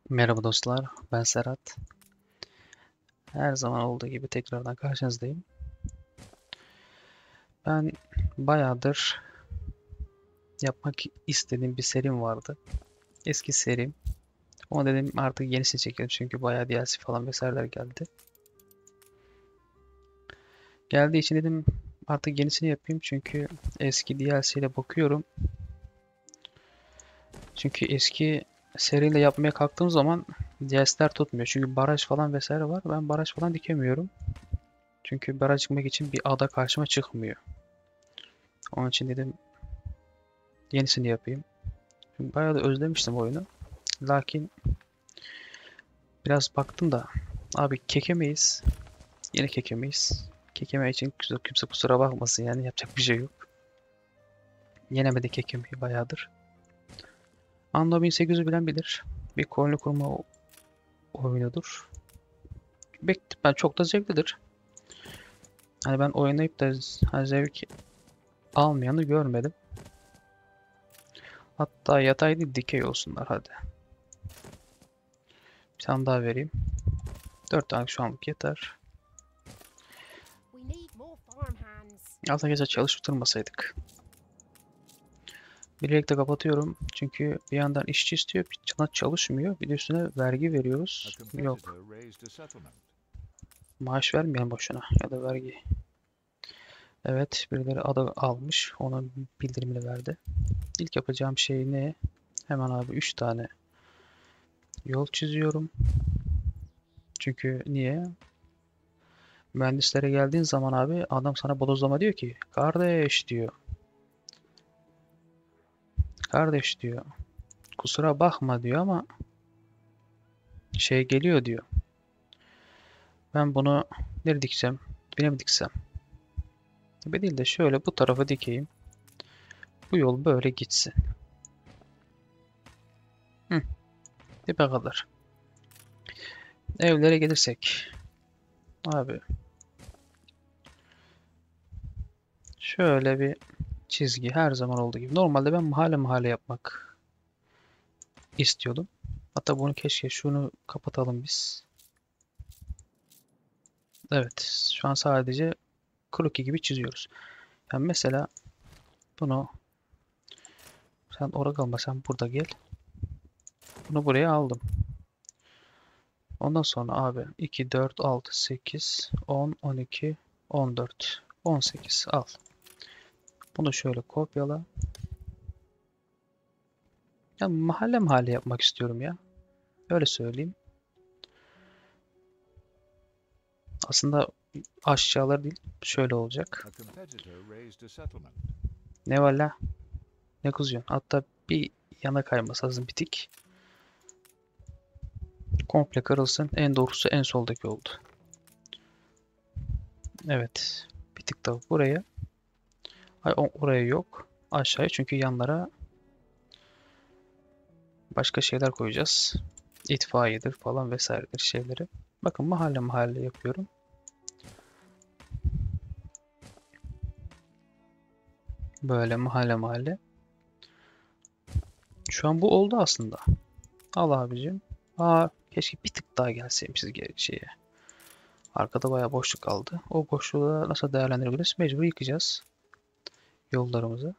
Merhaba dostlar, ben Serhat. Her zaman olduğu gibi tekrardan karşınızdayım. Ben bayağıdır yapmak istediğim bir serim vardı. Eski serim. Ama dedim artık yenisini çekelim çünkü bayağı DLC falan vesaireler geldi. Geldiği için dedim artık yenisini yapayım çünkü eski DLC ile bakıyorum. Çünkü eski seriyle yapmaya kalktığım zaman DLC'ler tutmuyor. Çünkü baraj falan vesaire var. Ben baraj falan dikemiyorum. Çünkü baraj çıkmak için bir ada karşıma çıkmıyor. Onun için dedim yenisini yapayım. Çünkü bayağı da özlemiştim oyunu. Lakin biraz baktım da abi kekemeyiz. Yine kekemeyiz. Kekeme için kimse kusura bakmasın yani yapacak bir şey yok. Yenemedi kekemeyi bayağıdır. Anno 1800'ü bilen bilir. Bir koloni kurma oyunudur. Ben çok da zevklidir. Hani ben oynayıp da hani zevk almayanı görmedim. Hatta yatay değil dikey olsunlar hadi. Bir tane daha vereyim. 4 tane şu anlık yeter. Altına gece çalıştırmasaydık. Birlikte kapatıyorum. Çünkü bir yandan işçi istiyor, bir yandan çalışmıyor. Bir de üstüne vergi veriyoruz. Yok. Maaş vermeyen boşuna ya da vergi. Evet, birileri ada almış. Onun bildirimini verdi. İlk yapacağım şey ne? Hemen abi 3 tane yol çiziyorum. Çünkü niye? Mühendislere geldiğin zaman abi adam sana bodozlama diyor ki kardeş diyor. Kardeş diyor. Kusura bakma diyor ama şey geliyor diyor. Ben bunu nereye diksem? Dibine mi diksem? Gibi değil de şöyle bu tarafa dikeyim. Bu yol böyle gitsin. Hı, dibe kadar. Evlere gelirsek. Abi şöyle bir çizgi her zaman olduğu gibi. Normalde ben mahalle mahalle yapmak istiyordum. Hatta bunu keşke şunu kapatalım biz. Evet şu an sadece kroki gibi çiziyoruz. Yani mesela bunu sen oraya kalma sen burada gel. Bunu buraya aldım. Ondan sonra abi 2, 4, 6, 8, 10, 12, 14, 18 al. Bunu şöyle kopyala. Ya mahalle mahalle yapmak istiyorum ya. Öyle söyleyeyim. Aslında aşağılar değil. Şöyle olacak. Ne var la? Ne kızıyorsun? Hatta bir yana kayması lazım bir tık. Komple kırılsın. En doğrusu en soldaki oldu. Evet. Bir tık da buraya. Ay oraya yok. Aşağıya çünkü yanlara başka şeyler koyacağız. İtfaiyedir falan vesairedir şeyleri. Bakın mahalle mahalle yapıyorum. Böyle mahalle mahalle. Şu an bu oldu aslında. Al abicim. Aa, keşke bir tık daha gelseymişiz şeye. Arkada bayağı boşluk kaldı. O boşluğu nasıl değerlendirebiliriz? Mecbur yıkacağız yollarımızı.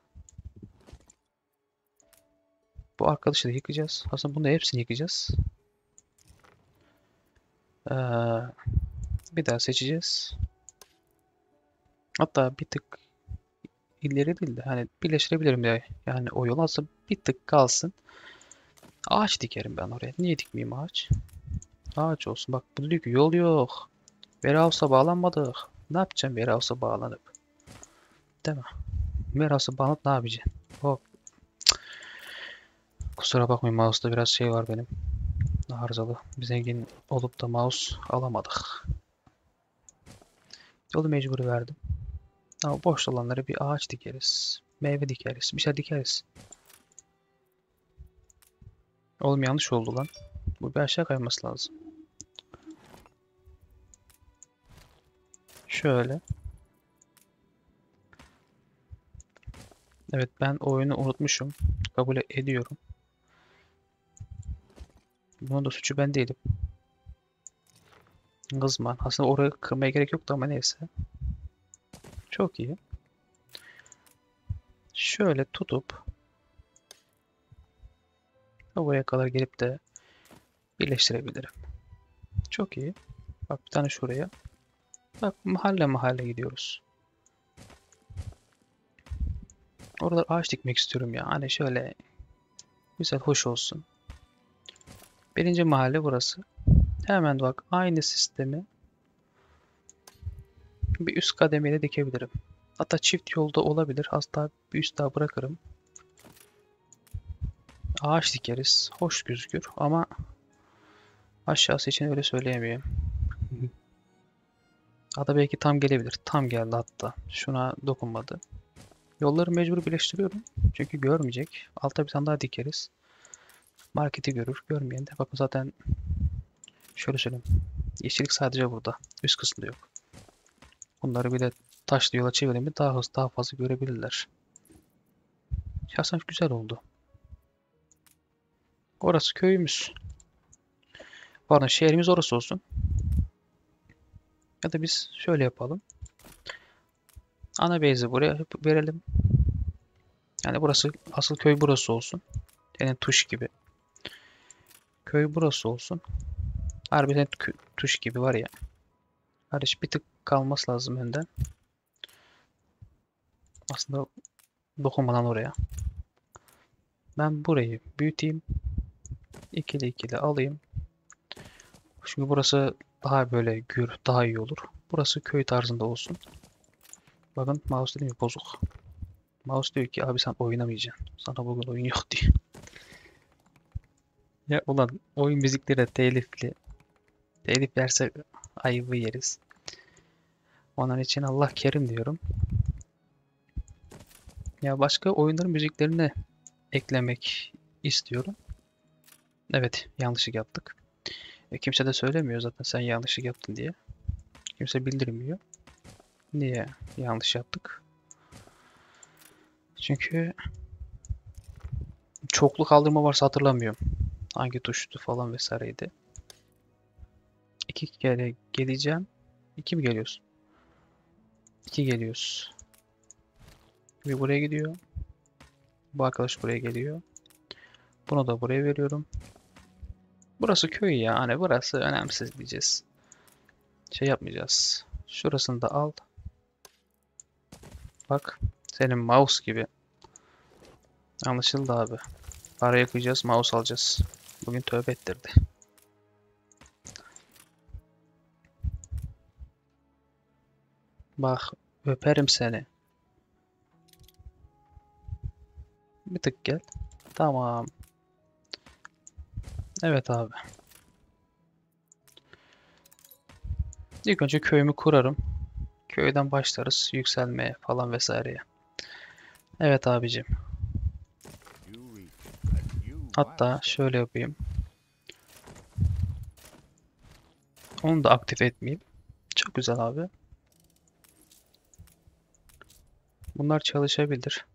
Bu arkadaşı da yıkacağız. Aslında bunu da hepsini yıkacağız. Ee, bir daha seçeceğiz. Hatta bir tık ileri değil de hani birleştirebilirim de yani o yol aslında bir tık kalsın. Ağaç dikerim ben oraya. Niye dikmeyeyim ağaç? Ağaç olsun. Bak bu diyor ki yol yok. Warehouse'a bağlanmadık. Ne yapacağım warehouse'a bağlanıp? Değil mi? Warehouse'a bağlanıp ne yapacaksın? Hop. Kusura bakmayın mouse'da biraz şey var benim. Arızalı. Bir zengin olup da mouse alamadık. Yolu mecburi verdim. Ama boş olanlara bir ağaç dikeriz. Meyve dikeriz. Bir şey dikeriz. Oğlum yanlış oldu lan. Bu bir aşağı kayması lazım. Şöyle. Evet ben oyunu unutmuşum. Kabul ediyorum. Bunun da suçu ben değilim. Kızma. Aslında orayı kırmaya gerek yoktu ama neyse. Çok iyi. Şöyle tutup buraya kadar gelip de birleştirebilirim. Çok iyi. Bak bir tane şuraya. Bak mahalle mahalle gidiyoruz. Orada ağaç dikmek istiyorum ya. Hani şöyle güzel, hoş olsun. Birinci mahalle burası. Hemen bak aynı sistemi bir üst kademeyle dikebilirim. Hatta çift yolda olabilir. Hatta bir üst daha bırakırım. Ağaç dikeriz. Hoş gözükür ama aşağısı için öyle söyleyemiyorum. Hatta belki tam gelebilir. Tam geldi hatta. Şuna dokunmadı. Yolları mecbur birleştiriyorum. Çünkü görmeyecek. Alta bir tane daha dikeriz. Marketi görür. Görmeyen de. Bakın zaten şöyle söyleyeyim. Yeşillik sadece burada. Üst kısmında yok. Bunları bir de taşlı yola çevirelim daha hızlı, daha fazla görebilirler. Şahsen güzel oldu. Orası köyümüz. Pardon, şehrimiz orası olsun. Ya da biz şöyle yapalım. Ana base'i buraya verelim. Yani burası, asıl köy burası olsun. Yani tuş gibi. Köy burası olsun. Harbiden tuş gibi var ya. Kardeş bir tık kalması lazım önden. Aslında dokunmadan oraya. Ben burayı büyüteyim. İkili ikili alayım. Çünkü burası daha böyle gür, daha iyi olur. Burası köy tarzında olsun. Bakın mouse dedim ya bozuk. Mouse diyor ki abi sen oynamayacaksın. Sana bugün oyun yok diyor. Ya ulan oyun müzikleri de telifli. Telif versek ayıbı yeriz. Onun için Allah kerim diyorum. Ya başka oyunların müziklerini eklemek istiyorum. Evet, yanlışlık yaptık. Kimse de söylemiyor zaten sen yanlışlık yaptın diye. Kimse bildirmiyor. Niye yanlış yaptık? Çünkü çoklu kaldırma varsa hatırlamıyorum. Hangi tuştu falan vesaireydi. İki kere geleceğim. İki mi geliyorsun? İki geliyoruz. Bir buraya gidiyor. Bu arkadaş buraya geliyor. Bunu da buraya veriyorum. Burası köy ya. Hani burası önemsiz diyeceğiz. Şey yapmayacağız. Şurasını da al. Bak. Senin mouse gibi. Anlaşıldı abi. Paraya koyacağız. Mouse alacağız. Bugün tövbe ettirdi. Bak. Öperim seni. Bir tık gel. Tamam. Evet abi. İlk önce köyümü kurarım. Köyden başlarız yükselmeye falan vesaireye. Evet abicim. Hatta şöyle yapayım. Onu da aktif etmeyeyim. Çok güzel abi. Bunlar çalışabilir.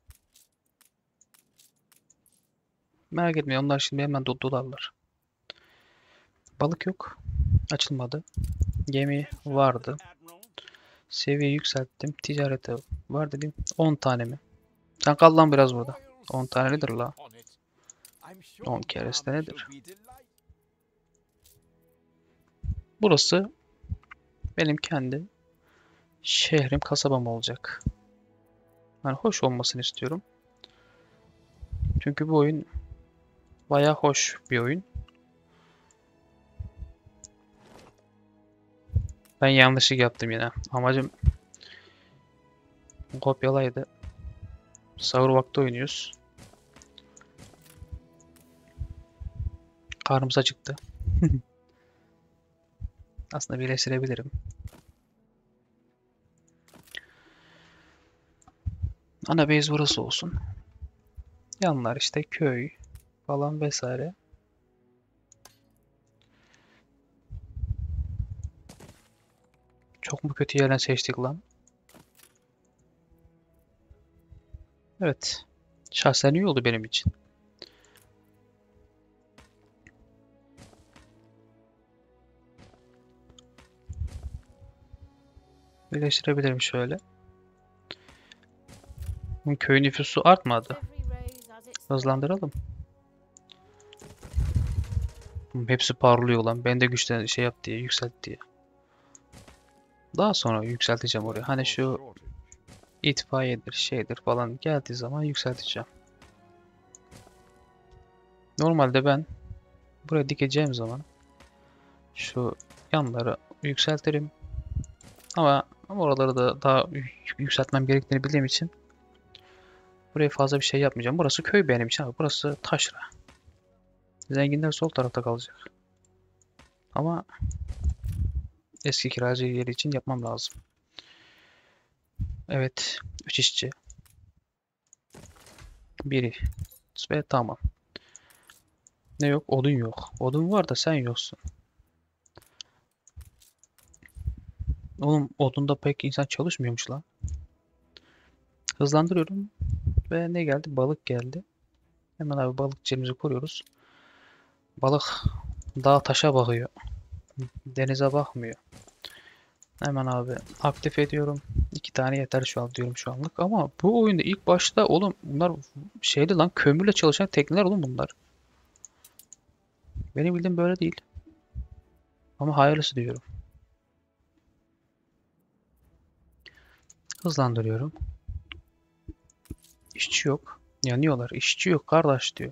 Merak etmeyin onlar şimdi hemen dolarlar. Balık yok. Açılmadı. Gemi vardı. Seviye yükselttim. Ticarete var dedim. 10 tane mi? Sen kal lan biraz burada. 10 tane nedir la? 10 kereste nedir? Burası benim kendi şehrim, kasabam olacak. Yani hoş olmasını istiyorum. Çünkü bu oyun bayağı hoş bir oyun. Ben yanlışlık yaptım yine. Amacım kopyalaydı. Sahur vakti oynuyoruz. Karnımız acıktı. Aslında birleştirebilirim. Ana base burası olsun. Yanlar işte köy falan vesaire. Çok mu kötü yerden seçtik lan? Evet. Şahsen iyi oldu benim için. Birleştirebilirim şöyle. Köy nüfusu artmadı. Hızlandıralım. Hepsi parlıyor lan. Ben de güçten şey yap diye, yükselt diye. Daha sonra yükselteceğim oraya. Hani şu itfaiyedir, şeydir falan geldiği zaman yükselteceğim. Normalde ben buraya dikeceğim zaman şu yanları yükseltirim. Ama oraları da daha yükseltmem gerektiğini bildiğim için buraya fazla bir şey yapmayacağım. Burası köy benim için abi. Burası taşra. Zenginler sol tarafta kalacak. Ama eski kiracı yeri için yapmam lazım. Evet. 3 işçi. Biri. Ve tamam. Ne yok? Odun yok. Odun var da sen yoksun. Oğlum odunda pek insan çalışmıyormuş lan. Hızlandırıyorum. Ve ne geldi? Balık geldi. Hemen abi balıkçımızı kuruyoruz. Balık dağ taşa bakıyor. Denize bakmıyor. Hemen abi aktif ediyorum. 2 tane yeter şu an diyorum şu anlık. Ama bu oyunda ilk başta oğlum bunlar şeydi lan, kömürle çalışan tekneler oğlum bunlar. Benim bildiğim böyle değil. Ama hayırlısı diyorum. Hızlandırıyorum. İşçi yok. Yanıyorlar. İşçi yok kardeş diyor.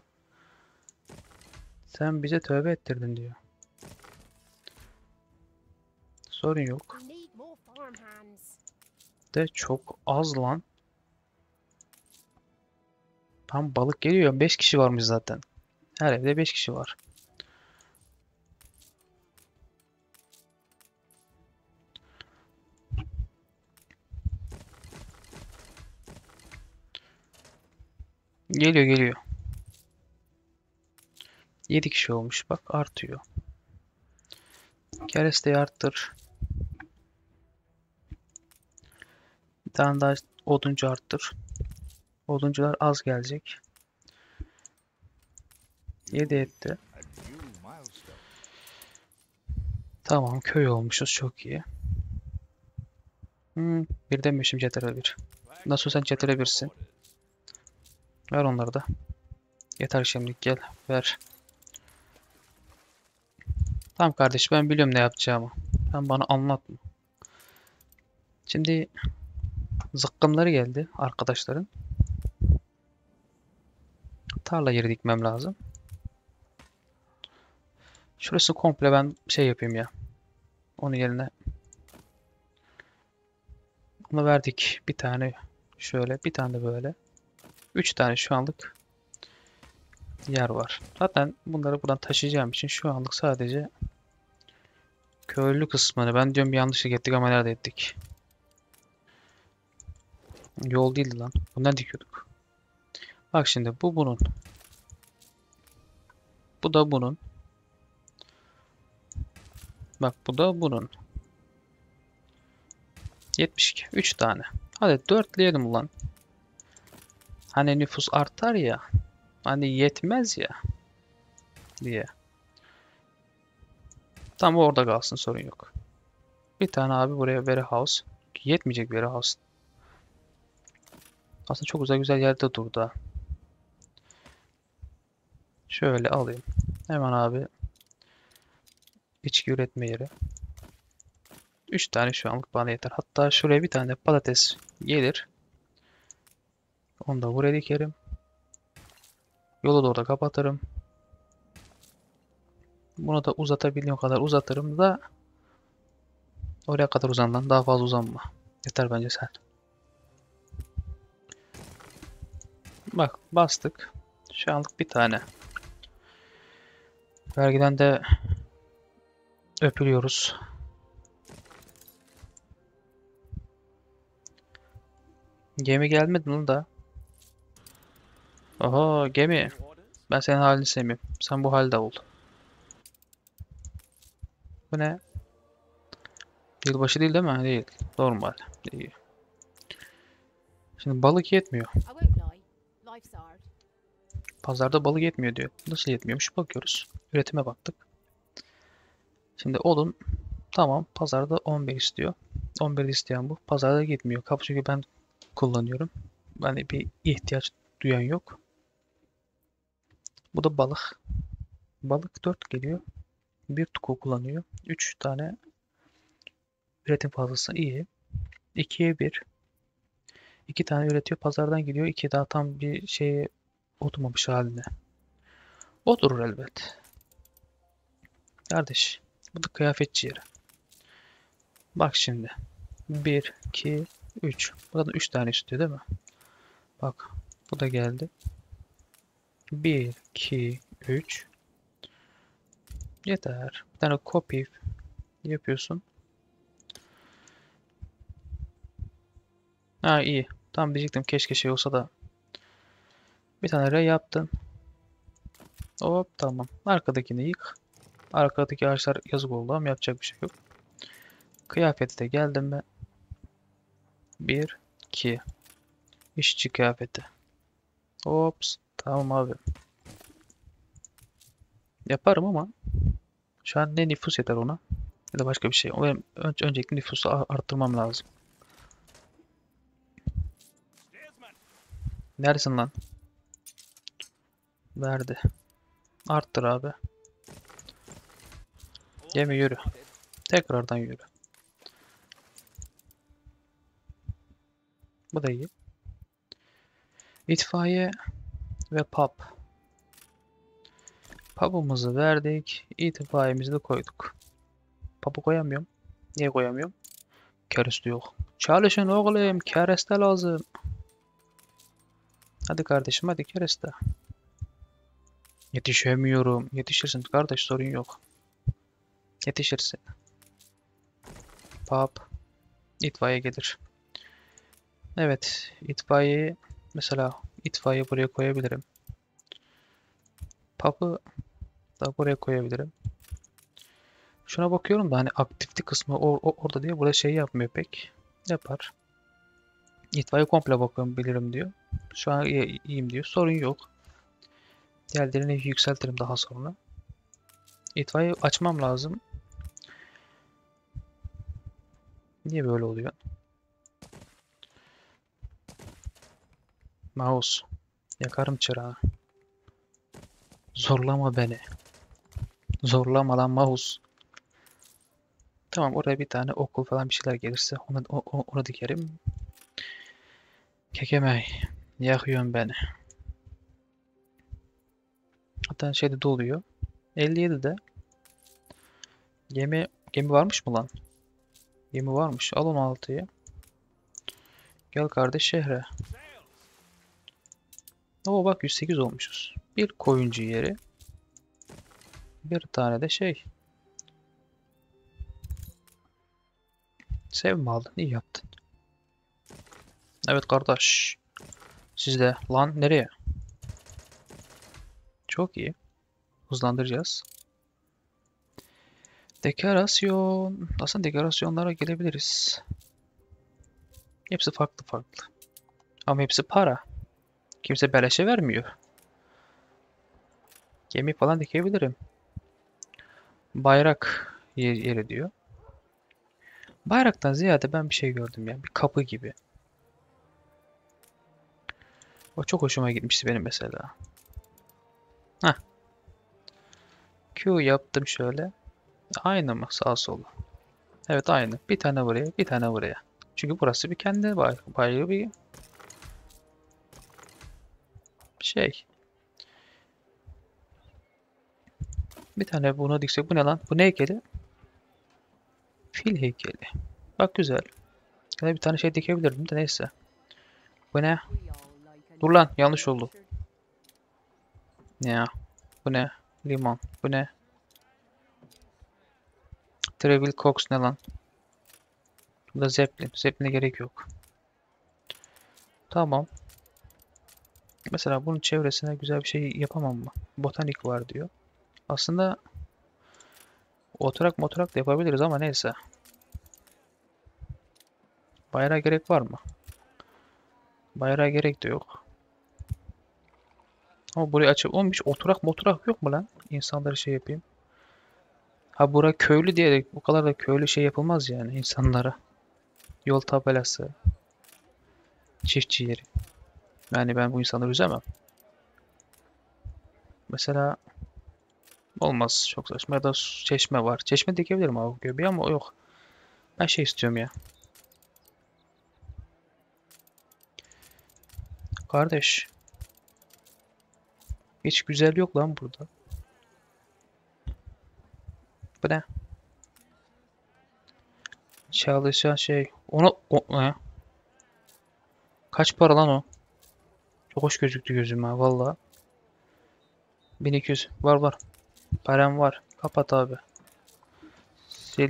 Sen bize tövbe ettirdin diyor. Sorun yok. De çok az lan. Tam balık geliyor. 5 kişi varmış zaten. Her evde 5 kişi var. Geliyor geliyor. 7 kişi olmuş. Bak artıyor. Keresteyi arttır. Bir tane daha oduncu arttır. Oduncular az gelecek. 7 etti. Tamam köy olmuşuz. Çok iyi. Bir demişim CTRL 1. Nasıl sen CTRL 1'sin. Ver onları da. Yeter şimdi gel ver. Tamam kardeş ben biliyorum ne yapacağımı. Sen bana anlatma. Şimdi zıkkımları geldi arkadaşların. Tarla yeri dikmem lazım. Şurası komple ben şey yapayım ya. Onun yerine bunu verdik. Bir tane şöyle, bir tane de böyle. 3 tane şu anlık yer var. Zaten bunları buradan taşıyacağım için şu anlık sadece köylü kısmını. Ben diyorum bir yanlışlık ettik ama nerede ettik? Yol değildi lan. Bundan dikiyorduk. Bak şimdi bu bunun. Bu da bunun. Bak bu da bunun. 72. 3 tane. Hadi dörtleyelim ulan. Hani nüfus artar ya. Hani yetmez ya. Diye. Tam orada kalsın sorun yok. Bir tane abi buraya warehouse. Yetmeyecek warehouse. Aslında çok güzel yerde durdu ha. Şöyle alayım. Hemen abi. İçki üretme yeri. 3 tane şu anlık bana yeter. Hatta şuraya bir tane de patates gelir. Onu da buraya dikerim. Yolu da orada kapatırım. Bunu da uzatabildiğim kadar uzatırım da oraya kadar uzan lan. Daha fazla uzanma. Yeter bence sen. Bak bastık. Şu anlık bir tane. Vergiden de öpülüyoruz. Gemi gelmedi mi da? Oho gemi. Ben senin halini sevmiyorum. Sen bu halde ol. Bu ne? Yılbaşı değil mi? Değil. Normal. Değil. Şimdi balık yetmiyor. Pazarda balık yetmiyor diyor. Nasıl yetmiyormuş? Bakıyoruz. Üretime baktık. Şimdi odun tamam. Pazarda 11 istiyor. 11'de isteyen bu. Pazarda gitmiyor. Kapı çünkü ben kullanıyorum. Yani bir ihtiyaç duyan yok. Bu da balık. Balık 4 geliyor. Bir tuku kullanıyor. 3 tane üretim fazlası iyi. 2'ye 1. 2 tane üretiyor. Pazardan gidiyor. 2 daha tam bir şeye oturmamış haline. Oturur elbet. Kardeş. Bu da kıyafetçi yeri. Bak şimdi. 1, 2, 3. Burada 3 tane istiyor değil mi? Bak. Bu da geldi. 1, 2, 3. Yeter. Bir tane copy yapıyorsun. Ha iyi. Tam diyecektim keşke şey olsa da. Bir tane ray yaptın. Hop tamam. Arkadakini yık. Arkadaki ağaçlar yazık oldu ama yapacak bir şey yok. Kıyafete de geldim ben. 1, 2. İşçi kıyafeti. Ops. Tamam abi. Yaparım ama şu an ne nüfus yeter ona ya da başka bir şey. O benim öncelikle nüfusu arttırmam lazım. Neredesin lan? Verdi. Arttır abi. Gemi yürü. Tekrardan yürü. Bu da iyi. İtfaiye ve pub. Pub'umuzu verdik. İtfaiyemizi de koyduk. Pub'u koyamıyorum. Niye koyamıyorum? Kereste yok. Çalışın oğlum. Kereste lazım. Hadi kardeşim hadi kereste. Yetişemiyorum. Yetişirsin kardeş sorun yok. Yetişirsin. Pub. İtfaiye gelir. Evet. İtfaiye mesela itfaiye buraya koyabilirim. Pub'ı da buraya koyabilirim. Şuna bakıyorum da hani aktiflik kısmı orada diyor. Burada şey yapmıyor pek. Yapar. İtfaiye komple bakıyorum bilirim diyor. Şu an iyiyim diyor. Sorun yok. Diğerlerini yükseltirim daha sonra. İtfaiye açmam lazım. Niye böyle oluyor? Mouse. Yakarım çırağı. Zorlama beni. Zorlama lan mouse. Tamam oraya bir tane okul falan bir şeyler gelirse onu dikerim. Kekemey. Yakıyorsun beni. Hatta şeyde doluyor. 57'de gemi varmış mı lan? Gemi varmış. Al 16'yı. Gel kardeş şehre. Oo bak 108 olmuşuz. Bir koyuncu yeri. Bir tane de şey. Sev mi aldın? İyi yaptın. Evet kardeş. Sizde. Lan nereye? Çok iyi. Hızlandıracağız. Dekorasyon. Aslında dekorasyonlara gelebiliriz. Hepsi farklı farklı. Ama hepsi para. Kimse beleşe vermiyor. Gemi falan dikebilirim. Bayrak yeri diyor. Bayraktan ziyade ben bir şey gördüm ya. Bir kapı gibi. O çok hoşuma gitmişti benim mesela. Heh. Q yaptım şöyle. Aynı mı sağ sola? Evet aynı. Bir tane buraya, bir tane buraya. Çünkü burası bir kendi bayrağı bir şey. Bir tane bunu diksek. Bu ne lan? Bu ne heykeli? Fil heykeli. Bak güzel. Ya da bir tane şey dikebilirdim de neyse. Bu ne? Dur lan yanlış oldu. Ya. Bu ne? Limon. Bu ne? Travel Cox ne lan? Bu da Zeppelin. Zeppelin'e gerek yok. Tamam. Mesela bunun çevresine güzel bir şey yapamam mı? Botanik var diyor. Aslında oturak motorak da yapabiliriz ama neyse. Bayrağa gerek var mı? Bayrağa gerek de yok. Ama burayı açıp olmuş oturak motorak yok mu lan? İnsanları şey yapayım. Ha bura köylü diye o kadar da köylü şey yapılmaz yani insanlara. Yol tabelası. Çiftçi yeri. Yani ben bu insanları üzemem. Mesela olmaz, çok saçma. Ya da çeşme var. Çeşme dikebilirim abi göbeği ama yok. Ben şey istiyorum ya. Kardeş. Hiç güzel yok lan burada. Bu ne? Çalışan şey. Kaç para lan o? Çok hoş gözüktü gözüme valla. 1200. Var var. Param var. Kapat abi. Sil.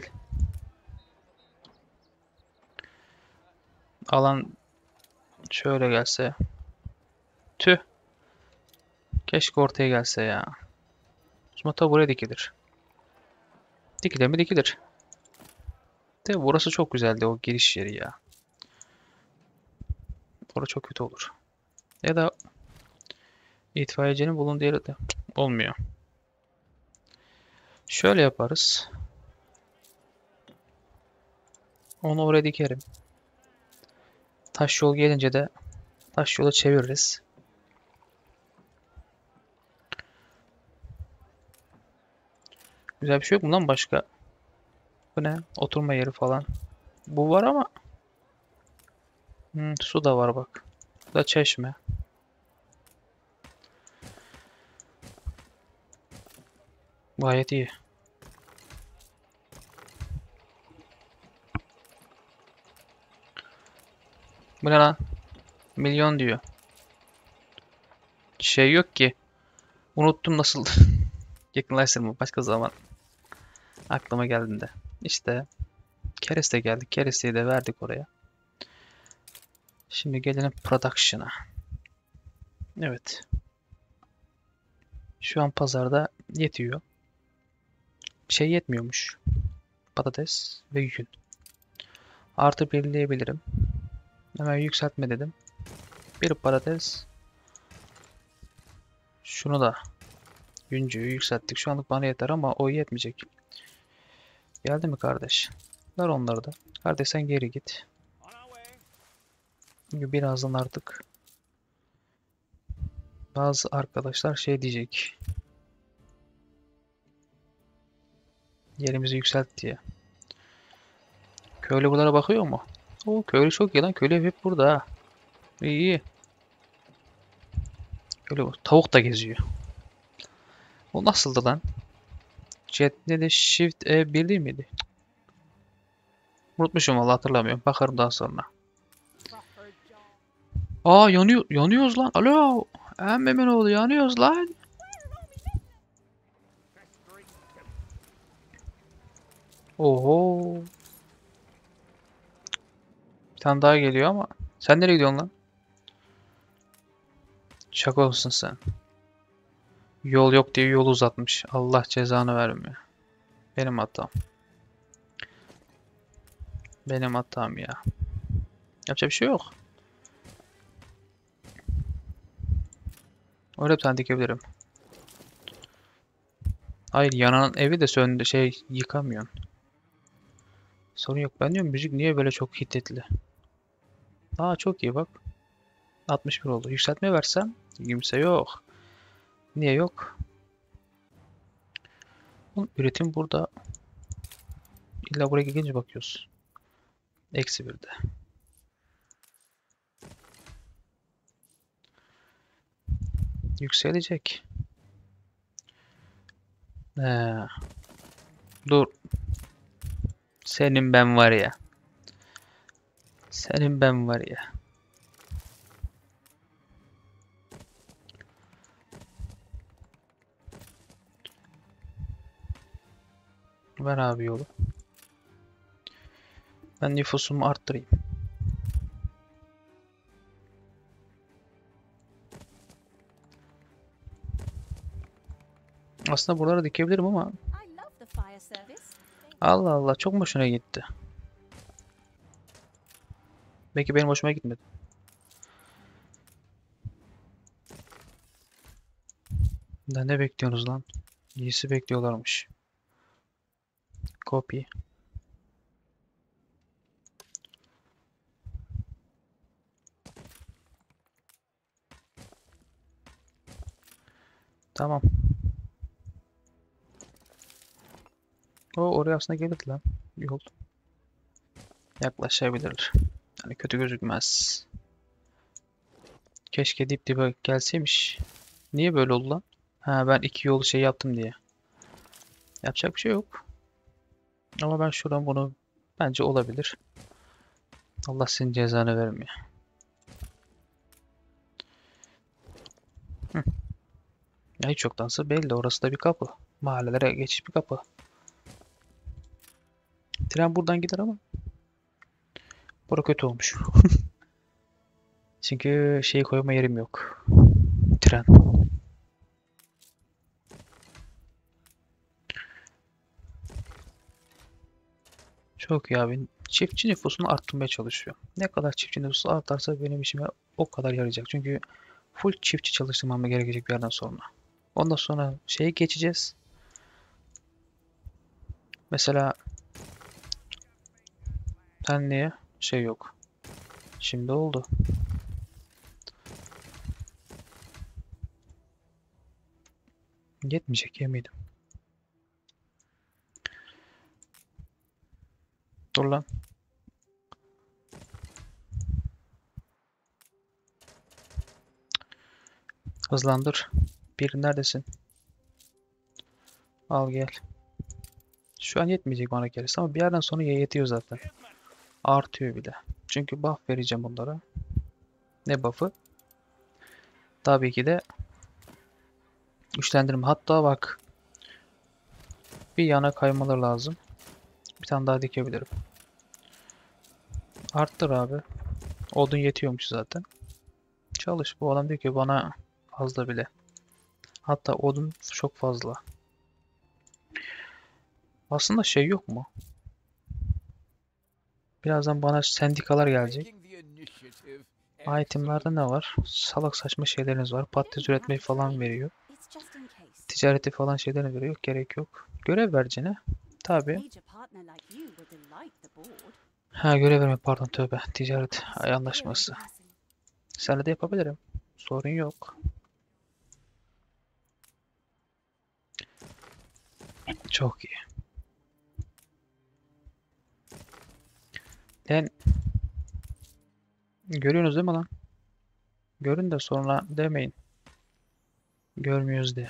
Alan şöyle gelse. Tüh. Keşke ortaya gelse ya. Smata buraya dikilir. Dikilir mi dikilir. De burası çok güzeldi o giriş yeri ya. Orası çok kötü olur. Ya da itfaiyecinin bulunduğu yeri de olmuyor. Şöyle yaparız. Onu oraya dikerim. Taş yol gelince de taş yolu çeviririz. Güzel bir şey yok mu lan başka? Bu ne? Oturma yeri falan. Bu var ama su da var bak. Bu da çeşme. Gayet iyi. Bu ne lan? Milyon diyor. Şey yok ki. Unuttum nasıl yakınlaştırma başka zaman aklıma geldiğinde. İşte kereste geldik. Keresteyi de verdik oraya. Şimdi gelelim production'a. Evet. Şu an pazarda yetiyor. Şey yetmiyormuş. Patates ve yün. Artı birleyebilirim. Hemen yükseltme dedim. Bir patates. Şunu da yüncüyü yükselttik. Şu anlık bana yeter ama o yetmeyecek. Geldi mi kardeş? Ver onları da. Kardeş sen geri git. Çünkü birazdan artık bazı arkadaşlar şey diyecek. Yerimizi yükselt diye. Köylü buralara bakıyor mu? O köylü çok iyi lan. Köylü hep burada ha. İyi iyi. Köylü tavuk da geziyor. O nasıldı lan? Jet ne de Shift E1 değil miydi? Unutmuşum vallahi hatırlamıyorum. Bakarım daha sonra. Aa yanıyor, yanıyoruz lan. Alo. Emmemin oğlu yanıyoruz lan. Oho. Bir tane daha geliyor ama. Sen nereye gidiyorsun lan? Şaka olsun sen. Yol yok diye yol uzatmış. Allah cezanı vermiyor. Benim hatam. Benim hatam ya. Yapacak bir şey yok. Öyle bir tane dikebilirim. Hayır yanan evi de söndü şey yıkamıyorsun. Sorun yok. Ben diyorum müzik niye böyle çok hiddetli? Aa çok iyi bak. 61 oldu. Yükseltme versem kimse yok. Niye yok? Oğlum, üretim burada. İlla buraya gelince bakıyoruz. Eksi 1'de. Yükselecek. He, dur. Senin ben var ya. Senin ben var ya. Ver abi yolu. Ben nüfusumu arttırayım. Aslında buralara dikebilirim ama Allah Allah çok mu hoşuna gitti? Belki benim hoşuma gitmedi. Ne bekliyorsunuz lan? İyisi bekliyorlarmış. Copy. Tamam. O oraya aslında gelirdi lan. Yol. Yaklaşabilir. Yani kötü gözükmez. Keşke dip dibe gelseymiş. Niye böyle oldu lan? Ha, ben iki yolu şey yaptım diye. Yapacak bir şey yok. Ama ben şuradan bunu bence olabilir. Allah senin cezanı vermiyor. Hı. Ya hiç yoktansa belli. Orası da bir kapı. Mahallelere geçiş bir kapı. Tren buradan gider ama bura kötü olmuş. Çünkü şey koyma yerim yok. Tren. Çok iyi abi. Çiftçi nüfusunu arttırmaya çalışıyor. Ne kadar çiftçi nüfusu artarsa benim işime o kadar yarayacak. Çünkü full çiftçi çalıştırmam gerekecek bir yerden sonra. Ondan sonra şeye geçeceğiz. Mesela senliğe şey yok. Şimdi oldu. Yetmeyecek eminim. Dur lan. Hızlandır. Bir neredesin? Al gel. Şu an yetmeyecek bana gerisi ama bir yerden sonra yetiyor zaten. Artıyor bile. Çünkü buff vereceğim bunlara. Ne buff'ı? Tabii ki de güçlendirme. Hatta bak bir yana kaymaları lazım. Bir tane daha dikebilirim. Arttır abi. Odun yetiyormuş zaten. Çalış. Bu adam diyor ki bana fazla bile. Hatta odun çok fazla. Aslında şey yok mu? Birazdan bana sendikalar gelecek. Itemlarda ne var? Salak saçma şeyleriniz var. Patates üretmeyi falan veriyor. Ticareti falan şeylerini veriyor. Yok, gerek yok. Görev vereceğine. Tabii. Ha, görev verme, pardon, tövbe. Ticaret anlaşması. Seninle de yapabilirim. Sorun yok. Çok iyi. Lan görüyorsunuz değil mi lan? Görün de sonra demeyin. Görmüyoruz diye.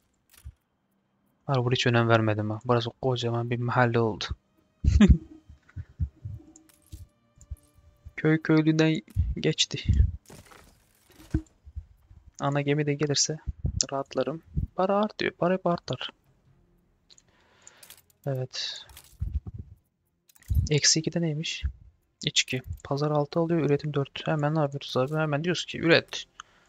Var, hiç önem vermedim ha. Burası kocaman bir mahalle oldu. Köy köylüden geçti. Ana gemi de gelirse rahatlarım. Para artıyor. Para hep artar. Evet. Eksi 2'de neymiş? İçki. Pazar 6 alıyor. Üretim 4. Hemen ne yapıyoruz abi? Hemen diyoruz ki üret.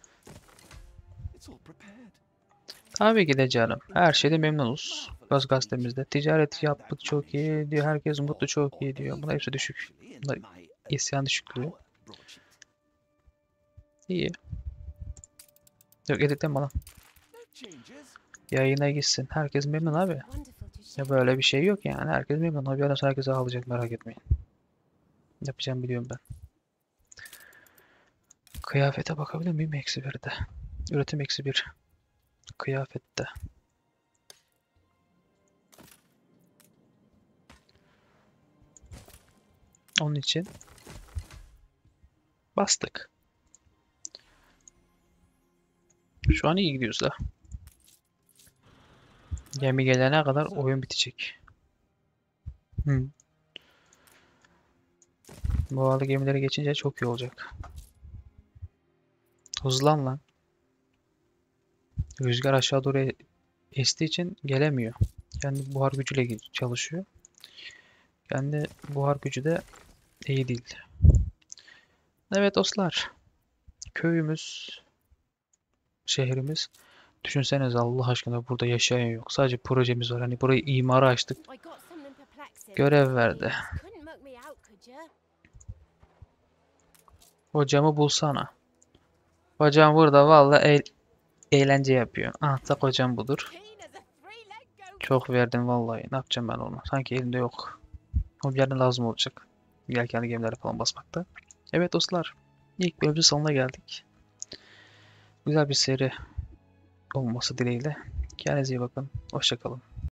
Tabii ki de canım. Her şeyde memnunuz. Göz gazetemizde. Ticaret yaptık çok iyi diyor. Herkes mutlu çok iyi diyor. Bunlar hepsi düşük. Bunlar isyan düşüklüğü. İyi. Yok, editleme bana. Yayına gitsin. Herkes memnun abi. Ya böyle bir şey yok yani. Herkes memnun. O bir ara herkese alacak, merak etmeyin. Yapacağım biliyorum ben. Kıyafete bakabilir miyim? Eksi 1'de. Üretim eksi 1. Kıyafette. Onun için bastık. Şu an iyi gidiyoruz da. Gemi gelene kadar oyun bitecek. Hı. Buharlı gemilere geçince çok iyi olacak. Hızlan lan. Rüzgar aşağı doğru estiği için gelemiyor. Kendi buhar gücüyle çalışıyor. Kendi buhar gücü de iyi değil. Evet dostlar. Köyümüz, şehrimiz. Düşünsenize Allah aşkına, burada yaşayan yok. Sadece projemiz var. Hani burayı imara açtık. Görev verdi. Hocamı bulsana. Hocam burada valla eğlence yapıyor. Ah da hocam budur. Çok verdim vallahi. Ne yapacağım ben onu? Sanki elimde yok. O bir yerden lazım olacak. Yelkenli gemilere falan basmakta. Evet dostlar. İlk bölümün sonuna geldik. Güzel bir seri olmaması dileğiyle. Kendinize iyi bakın. Hoşça kalın.